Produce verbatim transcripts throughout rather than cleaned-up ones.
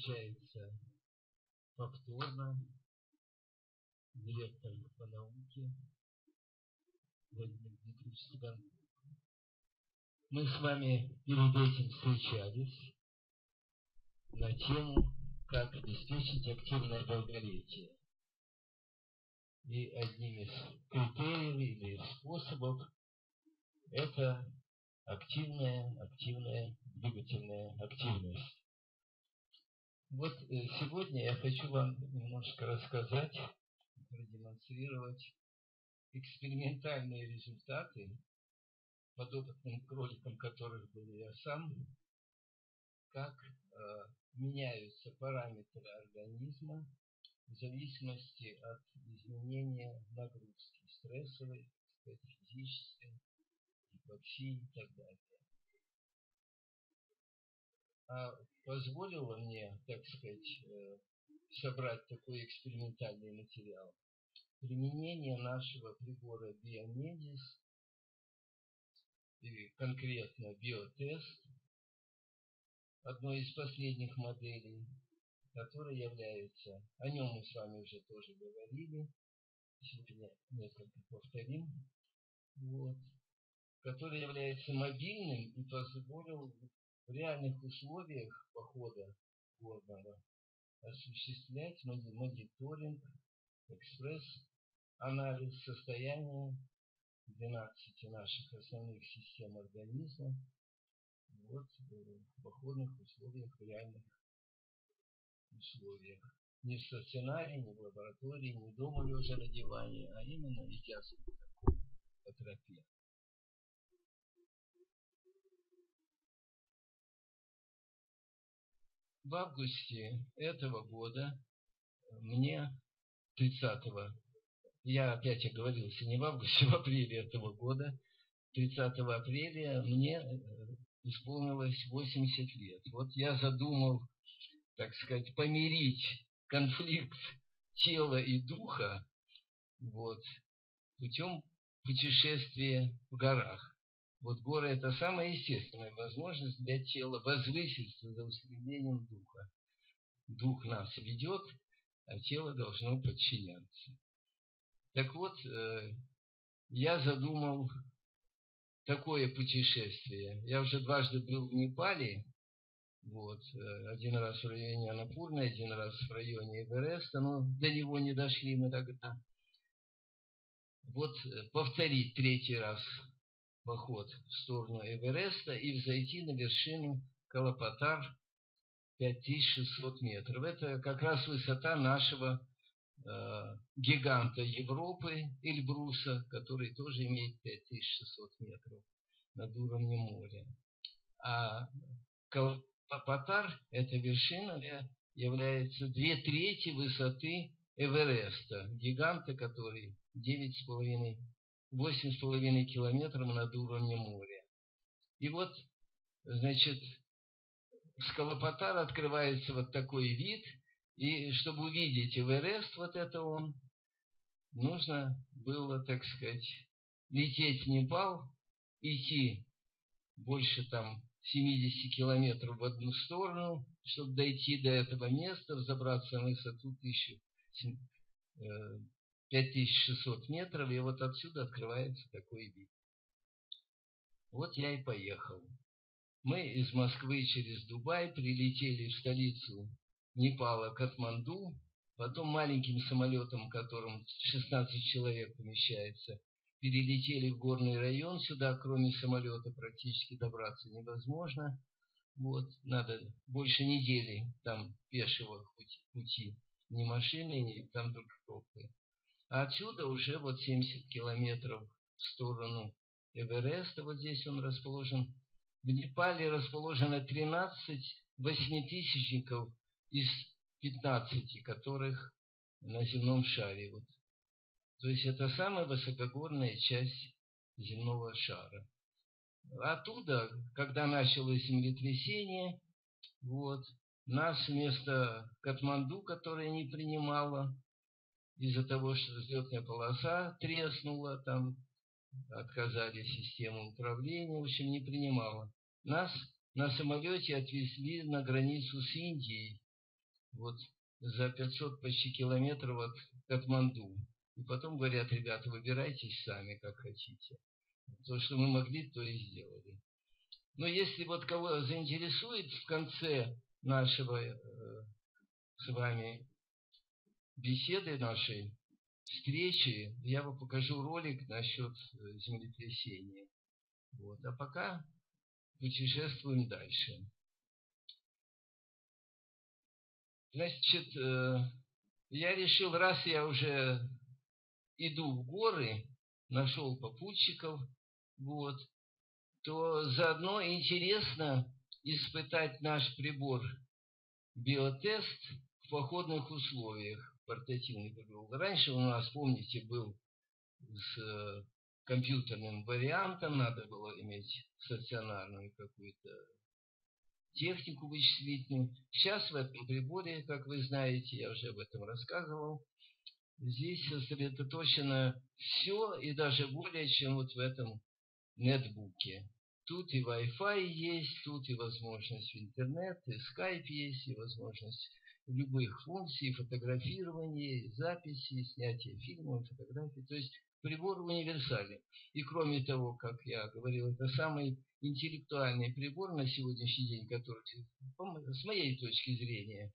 встречается повторно директор по науке Владимир Дмитриевич Цыганков. Мы с вами перед этим встречались на тему, как обеспечить активное долголетие. И одним из критериев или способов это активная, активная двигательная активность. Вот сегодня я хочу вам немножко рассказать, продемонстрировать экспериментальные результаты, подопытным кроликом которых был я сам, как э, меняются параметры организма в зависимости от изменения нагрузки, стрессовой, так сказать, физической, гипоксии и так далее. А позволило мне, так сказать, э, собрать такой экспериментальный материал применение нашего прибора Биомедис, и конкретно биотест, одной из последних моделей, которая является, о нем мы с вами уже тоже говорили, сегодня несколько повторим, вот, который является мобильным и позволил в реальных условиях похода горного осуществлять мониторинг, экспресс-анализ состояния двенадцати наших основных систем организма вот, в походных условиях, в реальных условиях. Не в стационаре, не в лаборатории, не дома лежа на диване, а именно идя по тропе. В августе этого года мне тридцатого, я опять оговорился, не в августе, в апреле этого года, тридцатого апреля мне исполнилось восемьдесят лет. Вот я задумал, так сказать, помирить конфликт тела и духа вот, путем путешествия в горах. Вот горы – это самая естественная возможность для тела возвыситься за устремлением духа. Дух нас ведет, а тело должно подчиняться. Так вот, я задумал такое путешествие. Я уже дважды был в Непале, вот, один раз в районе Аннапурны, один раз в районе Эвереста, но до него не дошли мы тогда. Вот повторить третий раз поход в сторону Эвереста и взойти на вершину Калапатар пять тысяч шестьсот метров. Это как раз высота нашего э, гиганта Европы, Эльбруса, который тоже имеет пять тысяч шестьсот метров над уровнем моря. А Калапатар, эта вершина, является две трети высоты Эвереста, гиганта, который девять с половиной восемь с половиной километров над уровнем моря. И вот, значит, с Калапатара открывается вот такой вид, и чтобы увидеть Эверест, вот это он, нужно было, так сказать, лететь в Непал, идти больше там семьдесят километров в одну сторону, чтобы дойти до этого места, взобраться на высоту пять тысяч шестьсот метров, и вот отсюда открывается такой вид. Вот я и поехал. Мы из Москвы через Дубай прилетели в столицу Непала, Катманду, потом маленьким самолетом, в котором шестнадцать человек помещается, перелетели в горный район. Сюда, кроме самолета, практически добраться невозможно. Вот, надо больше недели там пешего пути, ни машины, ни там только тропы. А отсюда уже вот семьдесят километров в сторону Эвереста, вот здесь он расположен. В Непале расположено тринадцать восьмитысячников из пятнадцати, которых на земном шаре. Вот. То есть это самая высокогорная часть земного шара. Оттуда, когда началось землетрясение, вот, нас вместо Катманду, которая не принимала, из-за того, что взлетная полоса треснула, там отказали систему управления, в общем, не принимала. Нас на самолете отвезли на границу с Индией, вот за пятьсот почти километров от Катманду. И потом говорят: ребята, выбирайтесь сами, как хотите. То, что мы могли, то и сделали. Но если вот кого заинтересует в конце нашего э, с вами беседы, нашей встречи, я вам покажу ролик насчет землетрясения. Вот. А пока путешествуем дальше. Значит, я решил, раз я уже иду в горы, нашел попутчиков, вот, то заодно интересно испытать наш прибор биотест в походных условиях, портативный прибор. Раньше у нас, помните, был с компьютерным вариантом, надо было иметь стационарную какую-то технику вычислительную. Сейчас в этом приборе, как вы знаете, я уже об этом рассказывал, здесь сосредоточено все и даже более, чем вот в этом нетбуке. Тут и Wi-Fi есть, тут и возможность в интернет, и Skype есть, и возможность любых функций, фотографирования, записи, снятия фильмов, фотографий. То есть прибор универсален. И кроме того, как я говорил, это самый интеллектуальный прибор на сегодняшний день, который, с моей точки зрения,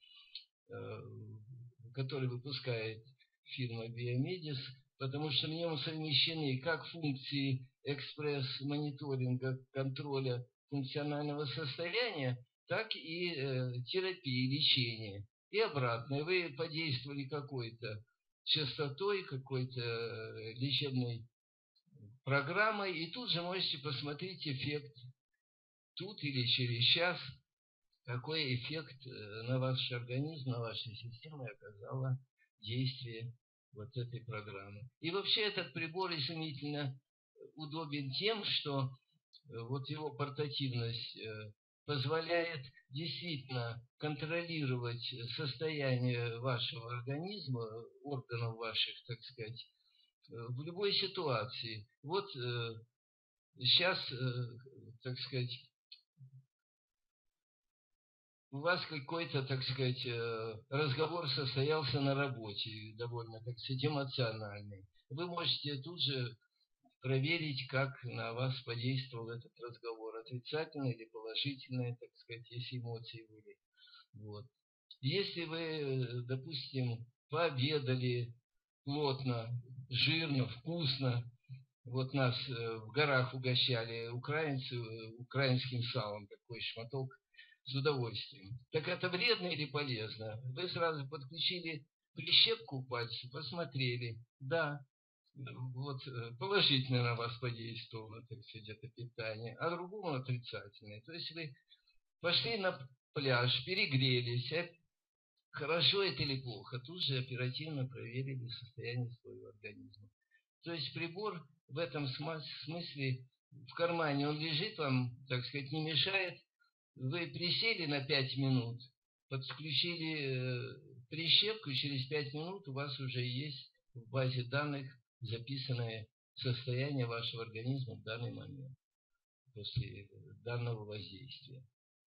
который выпускает фирма Biomedis, потому что в нем совмещены как функции экспресс-мониторинга, контроля функционального состояния, так и э, терапии, лечения. И обратно. Вы подействовали какой-то частотой, какой-то лечебной программой, и тут же можете посмотреть эффект тут или через час, какой эффект на ваш организм, на вашу систему оказало действие вот этой программы. И вообще этот прибор изумительно удобен тем, что вот его портативность позволяет действительно контролировать состояние вашего организма, органов ваших, так сказать, в любой ситуации. Вот сейчас, так сказать, у вас какой-то, так сказать, разговор состоялся на работе, довольно, так сказать, эмоциональный. Вы можете тут же проверить, как на вас подействовал этот разговор, отрицательный или положительный, так сказать, если эмоции были. Вот. Если вы, допустим, пообедали плотно, жирно, вкусно, вот нас в горах угощали украинцы украинским салом, такой шматок, с удовольствием. Так это вредно или полезно? Вы сразу подключили прищепку к пальцу, посмотрели. Да, вот положительно на вас подействовало, так сказать, это питание, а другому отрицательное. То есть вы пошли на пляж, перегрелись, хорошо это или плохо, тут же оперативно проверили состояние своего организма. То есть прибор в этом смысле в кармане, он лежит вам, так сказать, не мешает. Вы присели на пять минут, подключили прищепку, через пять минут у вас уже есть в базе данных записанное состояние вашего организма в данный момент, после данного воздействия.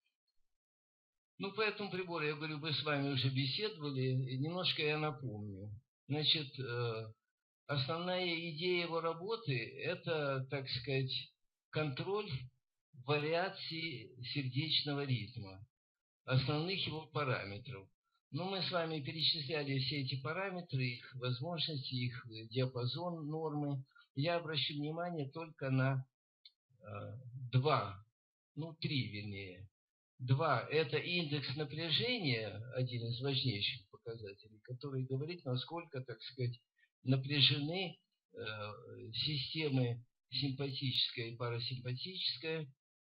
Ну, по этому прибору, я говорю, мы с вами уже беседовали, и немножко я напомню. Значит, основная идея его работы – это, так сказать, контроль вариации сердечного ритма, основных его параметров. Но мы с вами перечисляли все эти параметры, их возможности, их диапазон нормы. Я обращу внимание только на э, два, ну три вернее. Два – это индекс напряжения, один из важнейших показателей, который говорит, насколько, так сказать, напряжены э, системы симпатическая и парасимпатическая,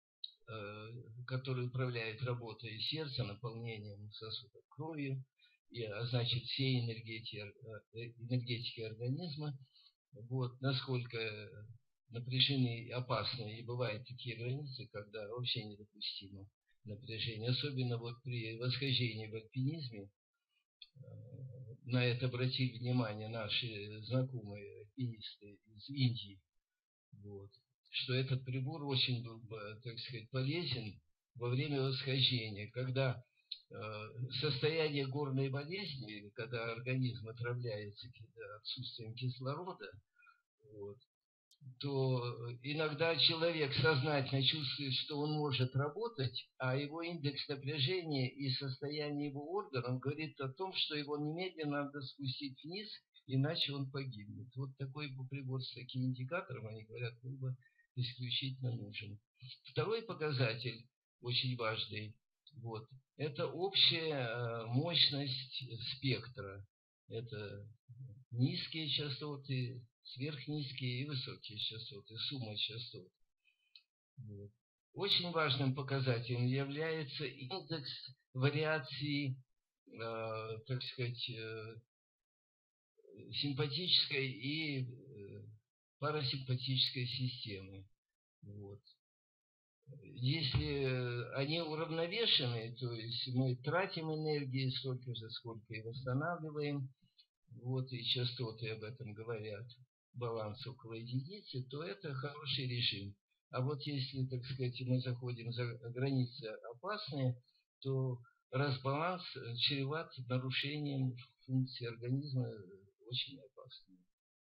который управляет работой сердца, наполнением сосудов кровью, и, а значит, всей энергетики, энергетики организма. Вот, насколько напряжены и опасны, и бывают такие границы, когда вообще недопустимо напряжение. Особенно вот при восхождении в альпинизме, на это обратили внимание наши знакомые альпинисты из Индии. Вот. Что этот прибор очень был бы, так сказать, полезен во время восхождения, когда состояние горной болезни, когда организм отравляется отсутствием кислорода, вот, то иногда человек сознательно чувствует, что он может работать, а его индекс напряжения и состояние его органов говорит о том, что его немедленно надо спустить вниз, иначе он погибнет. Вот такой прибор с таким индикатором, они говорят, был бы исключительно нужен. Второй показатель, очень важный, вот, это общая мощность спектра. Это низкие частоты, сверхнизкие и высокие частоты, сумма частот. Вот. Очень важным показателем является индекс вариации, э, так сказать, э, симпатической и э, парасимпатической системы. Вот. Если они уравновешены, то есть мы тратим энергии столько же, сколько и восстанавливаем, вот и частоты об этом говорят, баланс около единицы, то это хороший режим. А вот если, так сказать, мы заходим за границы опасные, то разбаланс чреват нарушением функции организма очень опасными.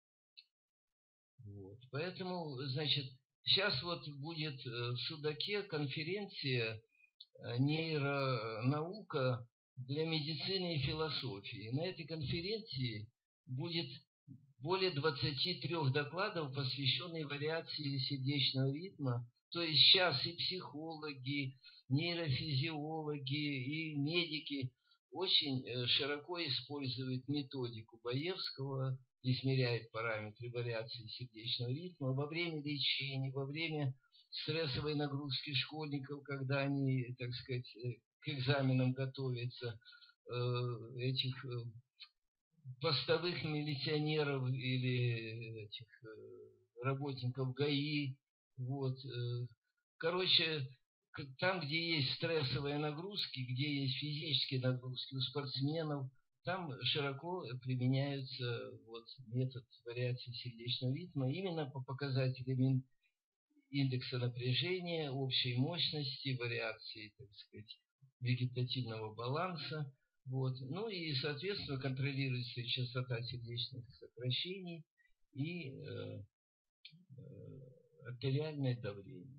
Вот. Поэтому, значит, сейчас вот будет в Судаке конференция «Нейронаука для медицины и философии». На этой конференции будет более двадцати трёх докладов, посвященных вариации сердечного ритма. То есть сейчас и психологи, нейрофизиологи, и медики очень широко используют методику Баевского, измеряют параметры вариации сердечного ритма во время лечения, во время стрессовой нагрузки школьников, когда они, так сказать, к экзаменам готовятся, этих постовых милиционеров или этих работников ГАИ. Вот. Короче, там, где есть стрессовые нагрузки, где есть физические нагрузки у спортсменов, там широко применяется вот метод вариации сердечного ритма именно по показателям индекса напряжения, общей мощности, вариации, так сказать, вегетативного баланса. Вот. Ну и, соответственно, контролируется частота сердечных сокращений и э, э, артериальное давление.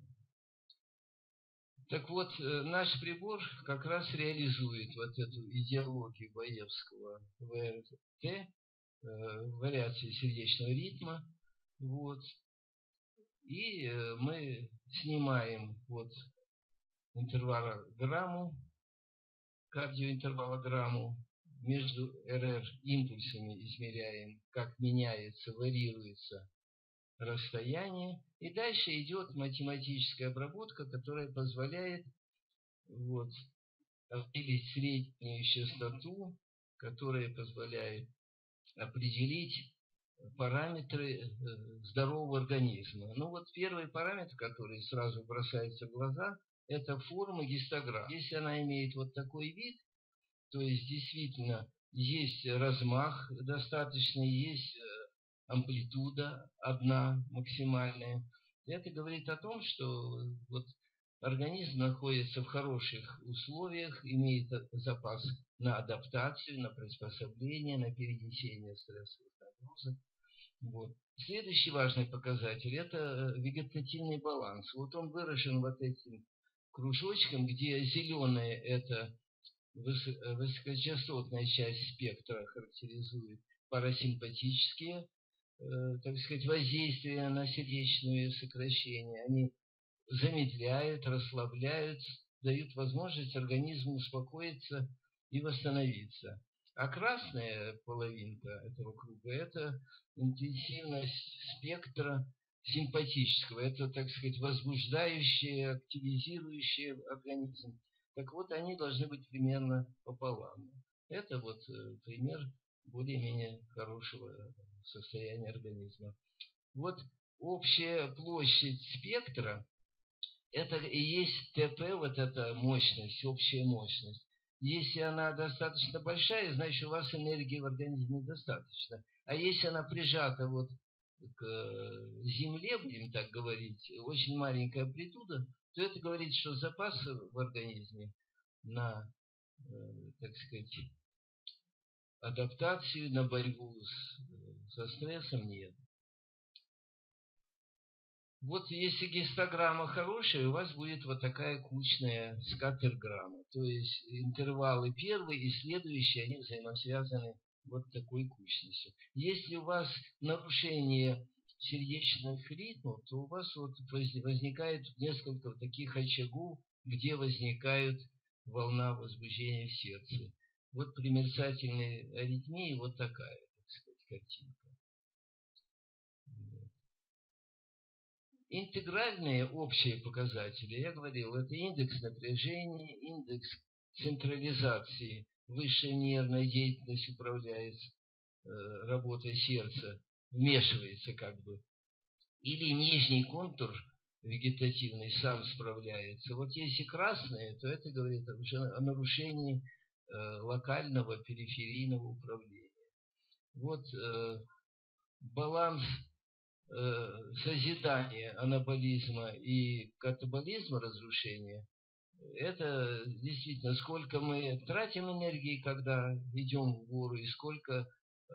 Так вот, наш прибор как раз реализует вот эту идеологию Баевского ВРТ, э, вариации сердечного ритма. Вот. И э, мы снимаем вот интервалограмму, кардиоинтервалограмму, между эр эр импульсами измеряем, как меняется, варьируется расстояние. И дальше идет математическая обработка, которая позволяет вот, определить среднюю частоту, которая позволяет определить параметры здорового организма. Ну вот первый параметр, который сразу бросается в глаза, это форма гистограммы. Если она имеет вот такой вид, то есть действительно есть размах достаточный, есть амплитуда одна максимальная. Это говорит о том, что вот организм находится в хороших условиях, имеет запас на адаптацию, на приспособление, на перенесение стрессовых нагрузок. Вот. Следующий важный показатель – это вегетативный баланс. Вот он выражен вот этим кружочком, где зеленое – это высокочастотная часть спектра, характеризует парасимпатические, э, так сказать, воздействия на сердечные сокращения. Они замедляют, расслабляют, дают возможность организму успокоиться и восстановиться. А красная половинка этого круга – это интенсивность спектра симпатического. Это, так сказать, возбуждающее, активизирующее организм. Так вот, они должны быть примерно пополам. Это вот пример более-менее хорошего состояния организма. Вот общая площадь спектра – это и есть ТП, вот эта мощность, общая мощность. Если она достаточно большая, значит, у вас энергии в организме достаточно. А если она прижата вот к земле, будем так говорить, очень маленькая амплитуда, то это говорит, что запас в организме на так сказать, адаптацию, на борьбу с, со стрессом нет. Вот если гистограмма хорошая, у вас будет вот такая кучная скатерграмма. То есть интервалы первый и следующие, они взаимосвязаны вот такой кучностью. Если у вас нарушение сердечных ритмов, то у вас вот возникает несколько вот таких очагов, где возникает волна возбуждения в сердце. Вот при мерцательной аритмии вот такая, так сказать, картинка. Интегральные общие показатели, я говорил, это индекс напряжения, индекс централизации, высшая нервная деятельность управляет э, работой сердца, вмешивается как бы. Или нижний контур вегетативный сам справляется. Вот если красные, то это говорит уже о нарушении э, локального периферийного управления. Вот э, баланс созидания анаболизма и катаболизма, разрушения, это действительно сколько мы тратим энергии, когда идем в гору, и сколько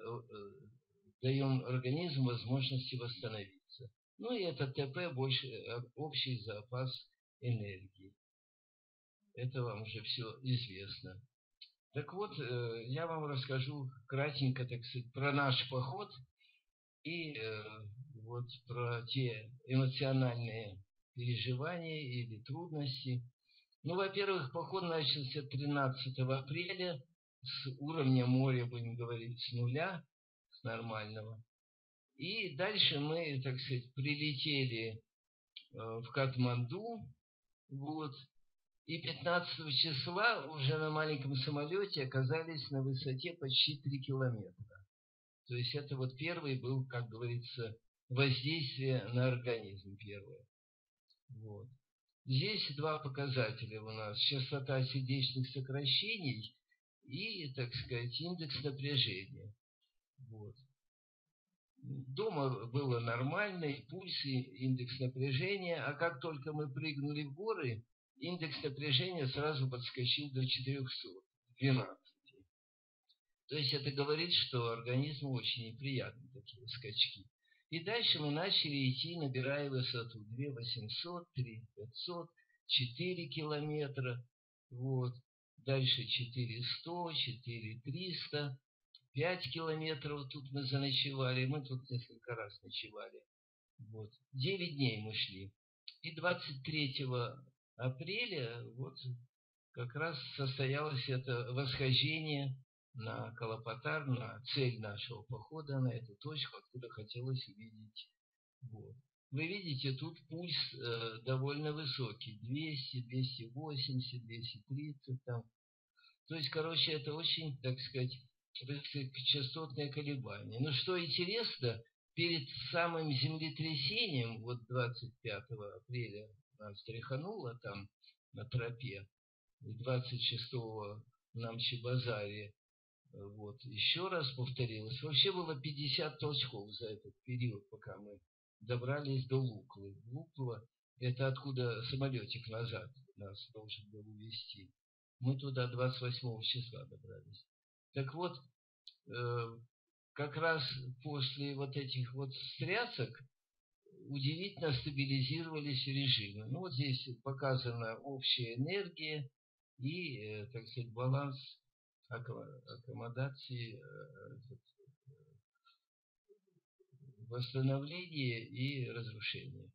даем организму возможности восстановиться. Ну и это ТП больше общий запас энергии. Это вам уже все известно. Так вот, я вам расскажу кратенько, так сказать, про наш поход и вот про те эмоциональные переживания или трудности. Ну, во-первых, поход начался тринадцатого апреля с уровня моря, будем говорить, с нуля, с нормального. И дальше мы, так сказать, прилетели в Катманду, вот, и пятнадцатого числа уже на маленьком самолете оказались на высоте почти три километра. То есть это вот первый был, как говорится, воздействие на организм первое. Вот. Здесь два показателя у нас. Частота сердечных сокращений и, так сказать, индекс напряжения. Вот. Дома было нормально, и пульс, и индекс напряжения. А как только мы прыгнули в горы, индекс напряжения сразу подскочил до четырехсот двенадцати. То есть это говорит, что организму очень неприятны такие скачки. И дальше мы начали идти, набирая высоту две тысячи восемьсот, три тысячи пятьсот, четыре километра. Вот. Дальше четыре тысячи сто, четыре тысячи триста, пять километров. Тут мы заночевали. Мы тут несколько раз ночевали. Вот. девять дней мы шли. И двадцать третьего апреля вот как раз состоялось это восхождение на Калапатар, на цель нашего похода, на эту точку, откуда хотелось увидеть. Вот. Вы видите, тут пульс э, довольно высокий, двести, двести восемьдесят, двести тридцать там. То есть, короче, это очень, так сказать, частотное колебание. Но что интересно, перед самым землетрясением, вот двадцать пятого апреля нас тряхануло там на тропе, и двадцать шестого на Амчи-базаре, вот, еще раз повторилось. Вообще было пятьдесят толчков за этот период, пока мы добрались до Луклы. Лукла – это откуда самолетик назад нас должен был увезти. Мы туда двадцать восьмого числа добрались. Так вот, э, как раз после вот этих вот встрясок удивительно стабилизировались режимы. Ну, вот здесь показана общая энергия и, э, так сказать, баланс аккомодации, восстановления и разрушения.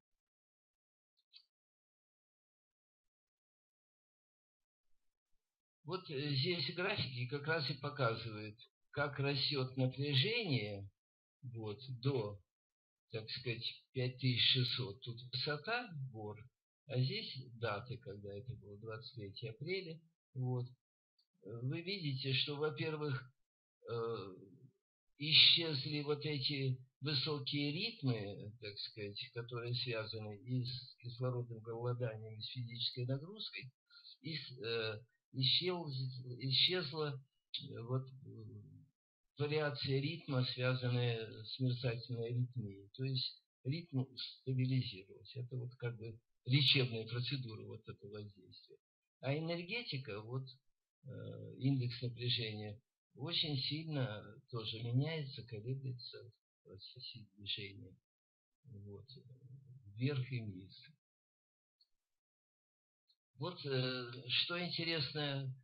Вот здесь графики как раз и показывают, как растет напряжение вот, до, так сказать, пять тысяч шестьсот. Тут высота гор, а здесь даты, когда это было, двадцать третьего апреля. Вот. Вы видите, что, во-первых, исчезли вот эти высокие ритмы, так сказать, которые связаны и с кислородным голоданием, и с физической нагрузкой, и э, исчез, исчезла вот вариация ритма, связанная с мерцательной аритмией. То есть ритм стабилизировался. Это вот как бы лечебная процедура вот этого воздействия. А энергетика вот индекс напряжения очень сильно тоже меняется, колеблется в процессе движения. Вот. Вверх и вниз. Вот что интересно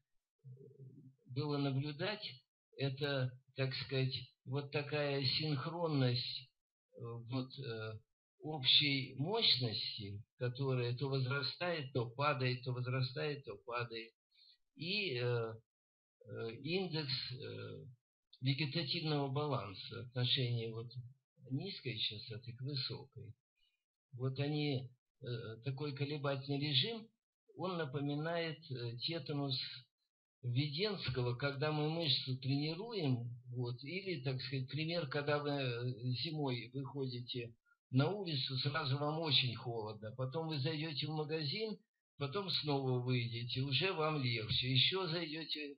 было наблюдать, это, так сказать, вот такая синхронность вот, общей мощности, которая то возрастает, то падает, то возрастает, то падает. И э, индекс э, вегетативного баланса, отношение вот низкой частоты к высокой. Вот они, э, такой колебательный режим, он напоминает э, тетанус Введенского, когда мы мышцу тренируем, вот, или, так сказать, пример, когда вы зимой выходите на улицу, сразу вам очень холодно, потом вы зайдете в магазин, потом снова выйдете, уже вам легче, еще зайдете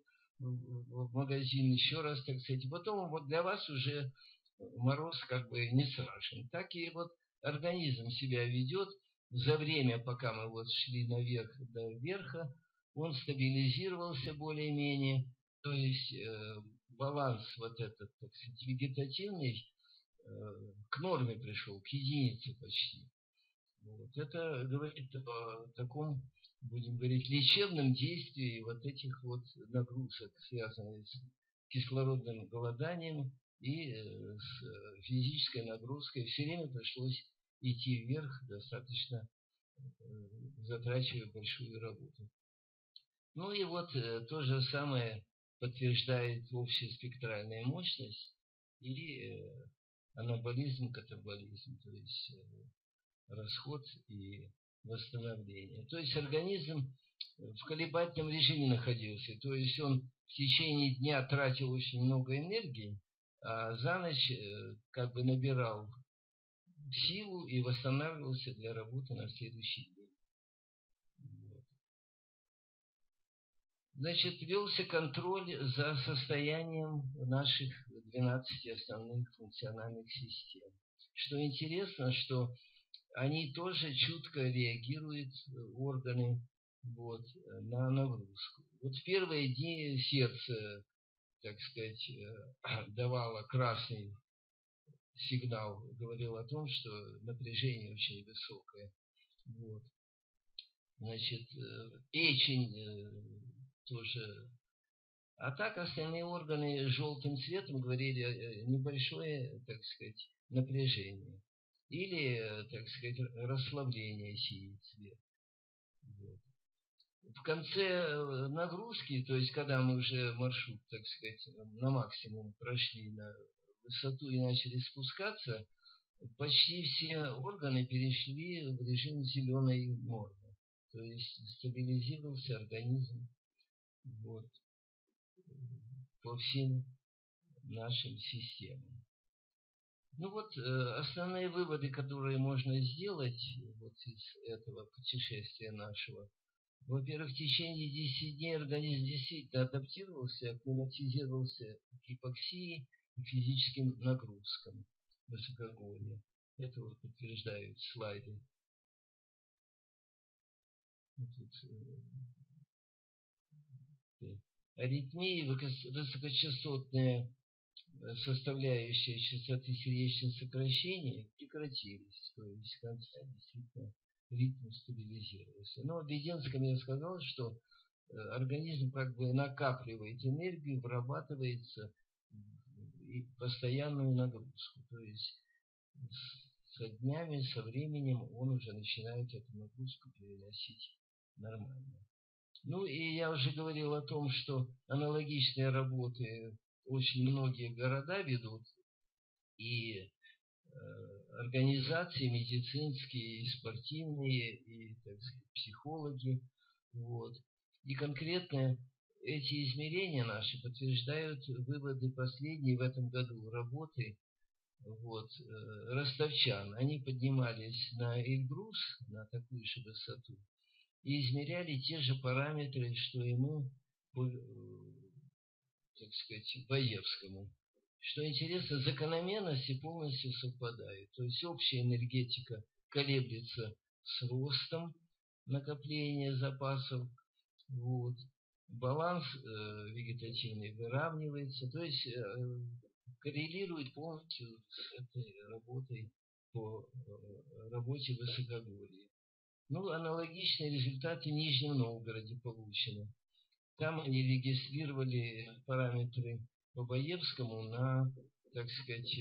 в магазин, еще раз, так сказать, потом вот для вас уже мороз как бы не страшен. Так и вот организм себя ведет за время, пока мы вот шли наверх до верха, он стабилизировался более-менее, то есть э, баланс вот этот, так сказать, вегетативный э, к норме пришел, к единице почти. Вот. Это говорит о таком, будем говорить, лечебном действии вот этих вот нагрузок, связанных с кислородным голоданием и э, с физической нагрузкой. Все время пришлось идти вверх, достаточно э, затрачивая большую работу. Ну и вот э, то же самое подтверждает общеспектральная мощность и э, анаболизм, катаболизм, то есть э, расход и восстановление. То есть организм в колебательном режиме находился, то есть он в течение дня тратил очень много энергии, а за ночь э, как бы набирал силу и восстанавливался для работы на следующий день. Значит, велся контроль за состоянием наших двенадцати основных функциональных систем. Что интересно, что они тоже чутко реагируют, органы, вот, на нагрузку. Вот в первые дни сердце, так сказать, давало красный сигнал, говорил о том, что напряжение очень высокое. Вот. Значит, печень тоже. А так остальные органы желтым цветом говорили небольшое, так сказать, напряжение. Или, так сказать, расслабление синий цвет. Вот. В конце нагрузки, то есть когда мы уже маршрут, так сказать, на максимум прошли на высоту и начали спускаться, почти все органы перешли в режим зеленой нормы. То есть стабилизировался организм. Вот, по всем нашим системам. Ну вот, э, основные выводы, которые можно сделать вот из этого путешествия нашего. Во-первых, в течение десяти дней организм действительно адаптировался, акклиматизировался к гипоксии и физическим нагрузкам высокогорья. Это вот подтверждают слайды. Тут, э, аритмии, высокочастотные составляющие частоты сердечных сокращений прекратились. То есть в конце действительно ритм стабилизировался. Но в Введенском я сказал, что организм как бы накапливает энергию, вырабатывается и постоянную нагрузку. То есть со днями, со временем он уже начинает эту нагрузку переносить нормально. Ну и я уже говорил о том, что аналогичные работы очень многие города ведут, и э, организации медицинские, и спортивные, и, так сказать, психологи. Вот. И конкретно эти измерения наши подтверждают выводы последней в этом году работы вот, э, ростовчан. Они поднимались на Эльбрус, на такую же высоту, и измеряли те же параметры, что и мы по, так сказать, Баевскому. Что интересно, закономерности полностью совпадают. То есть общая энергетика колеблется с ростом накопления запасов. Вот. баланс э, вегетативный выравнивается, то есть э, коррелирует полностью с этой работой по э, работе высокогорья. Ну, аналогичные результаты в Нижнем Новгороде получены. Там они регистрировали параметры по Баевскому на, так сказать,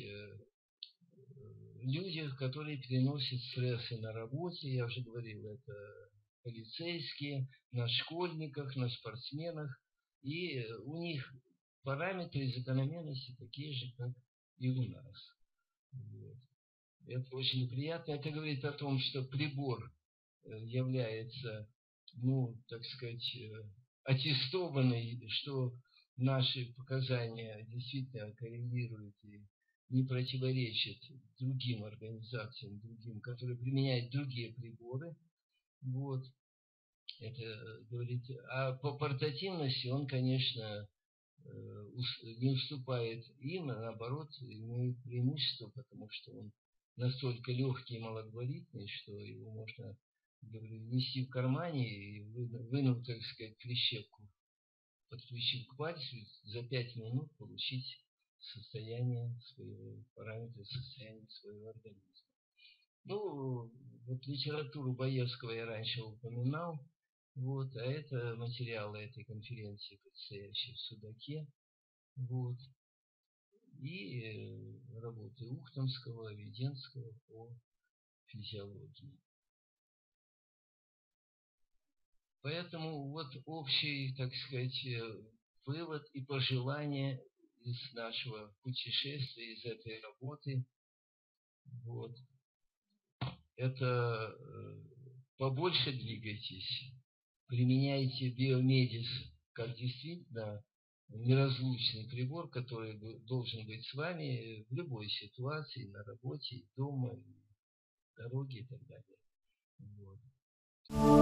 людях, которые переносят стрессы на работе. Я уже говорил, это полицейские, на школьниках, на спортсменах. И у них параметры и закономерности такие же, как и у нас. Вот. Это очень приятно. Это говорит о том, что прибор является, ну, так сказать, аттестованный, что наши показания действительно коррелируют и не противоречат другим организациям, другим, которые применяют другие приборы. Вот. Это говорит. А по портативности он, конечно, не уступает им, а наоборот, имеет преимущество, потому что он настолько легкий и малогабаритный, что его можно, говорю, нести в кармане и, вынув, так сказать, клещевку, подключив к пальцу, за пять минут получить состояние своего параметра, состояние своего организма. Ну, вот литературу Баевского я раньше упоминал, вот, а это материалы этой конференции, предстоящей в Судаке, вот, и работы Ухтомского, Веденского по физиологии. Поэтому вот общий, так сказать, вывод и пожелание из нашего путешествия, из этой работы, вот, это побольше двигайтесь, применяйте биомедис как действительно неразлучный прибор, который должен быть с вами в любой ситуации, на работе, дома, дороге и так далее. Вот.